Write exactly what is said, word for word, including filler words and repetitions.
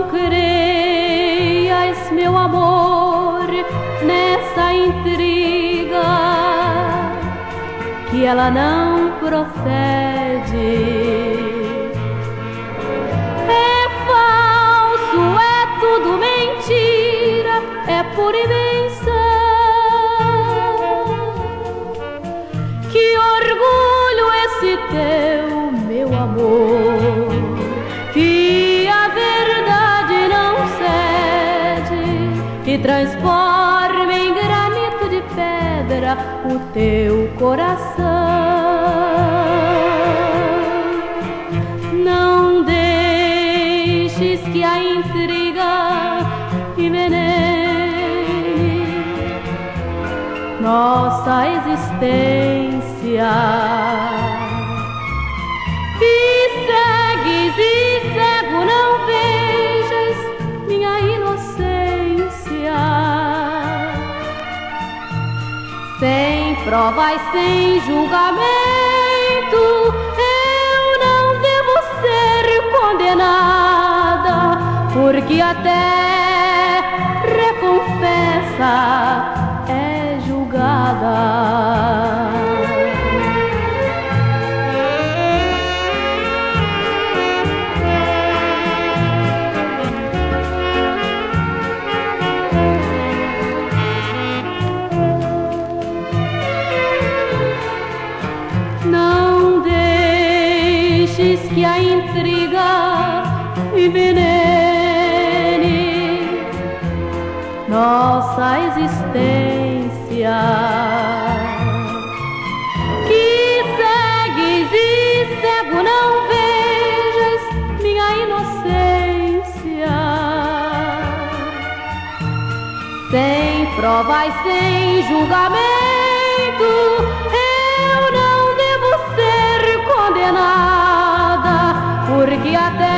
Não creias, meu amor, nessa intriga, que ela não procede. É falso, é tudo mentira, é pura invenção. Que orgulho esse teu, meu amor, que a verdade não cede, que transforma em granito de pedra o teu coração. Não deixes que a intriga envenene nossa existência. E segues e cego não vejas minha inocência. Sem prova e sem julgamento, eu não devo ser condenada, porque até reconfessa é julgada. Não deixes que a intriga envenene nossa existência. Que segues e cego não vejas minha inocência. Sem prova e sem julgamento, eu não devo ser condenada, porque até